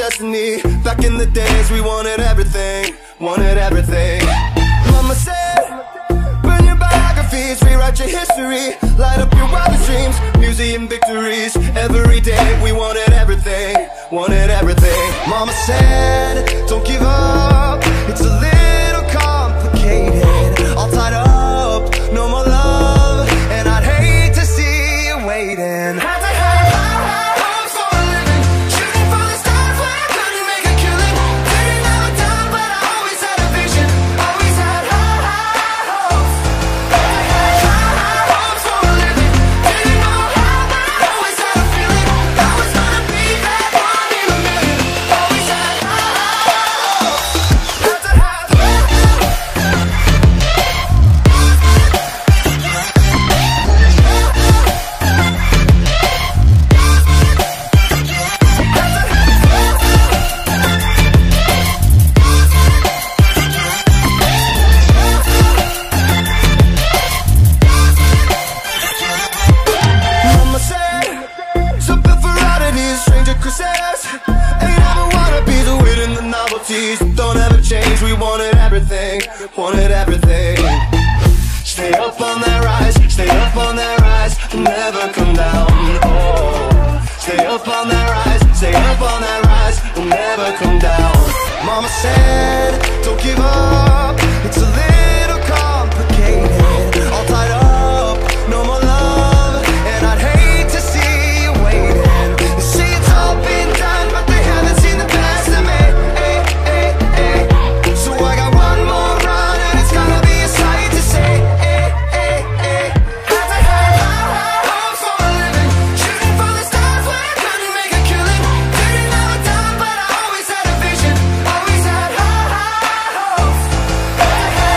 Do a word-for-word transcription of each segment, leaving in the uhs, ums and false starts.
destiny. Back in the days we wanted everything, wanted everything. Mama said, burn your biographies, rewrite your history, light up your wildest dreams, museum victories. Every day we wanted everything, wanted everything. Mama said, don't give up, it's a little complicated. All tied up, no more love, and I'd hate to see you waiting. Had to have high hopes for a living, shooting for the stars where I couldn't make a killing. Didn't have a time, but I always had a vision, always had high, high hopes. Had to have high hopes for a living, didn't know how, but I always had a feeling I was gonna be that one in a million. Always had high hopes. Had to have Mama said, something for oddities, stranger crusaders. Ain't ever wanna be the wit in the novelties. Don't ever change, we wanted everything, wanted everything. Stay up on that rise, stay up on that rise, never come down. Oh, stay up on that rise, stay up on that rise, never come down. Mama said, don't give up, it's a little complicated. All tied up, no more love, and I'd hate to see you waiting. They say it's all been done, but they haven't seen the best of me. Ay, ay, ay. So I got one more run, and it's gonna be a sight to see. Ay, ay, ay. Had to have high hopes for a living, shooting for the stars where I couldn't make a killing. Didn't have a time, but I always had a vision, always had high, high hopes. Had to have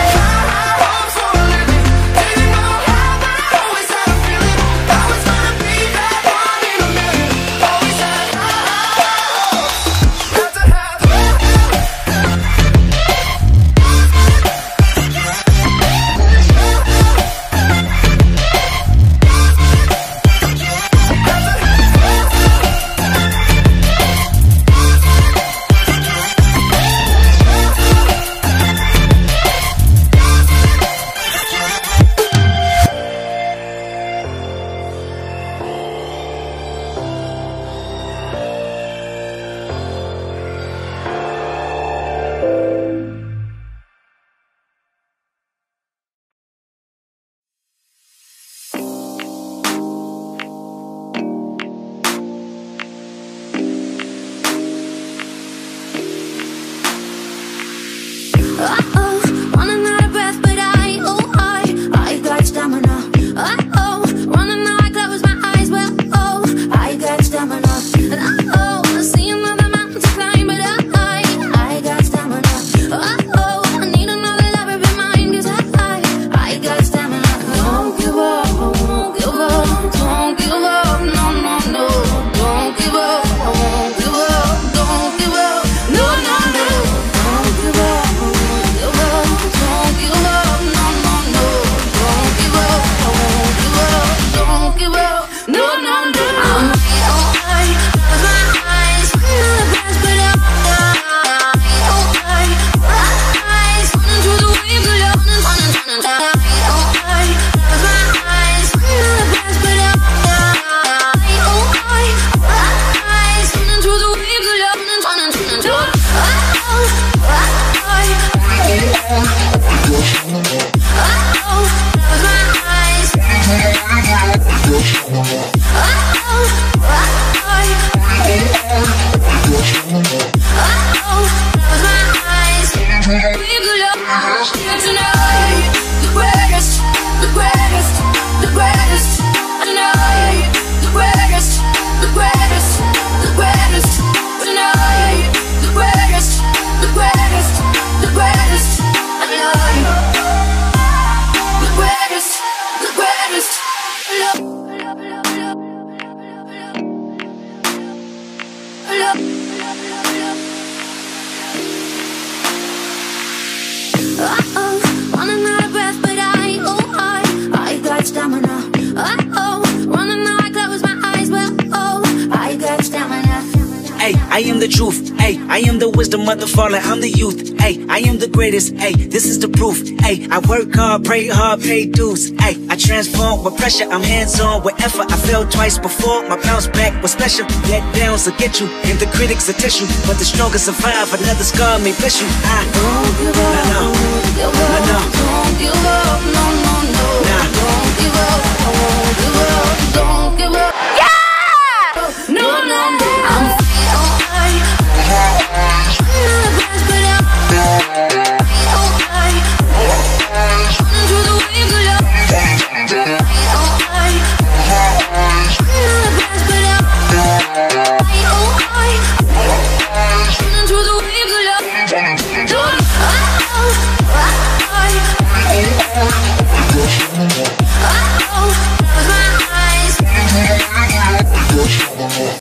I am the truth, ayy. I am the wisdom of the fallen, I'm the youth, ayy. I am the greatest, ayy. This is the proof, ayy. I work hard, pray hard, pay dues, ayy. I transform with pressure, I'm hands-on with effort. I failed twice before, my bounce back was special. Let downs will get you, and the critics will test you, but the strongest survive. Another scar may bless you. I don't give up, no, no, don't give up, no, no. don't give up, no, no, no. Nah. Don't give up, I won't give up, don't